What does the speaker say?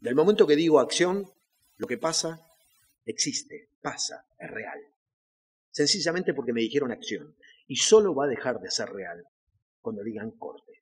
Del momento que digo acción, lo que pasa existe, pasa, es real. Sencillamente porque me dijeron acción. Y solo va a dejar de ser real cuando digan corte.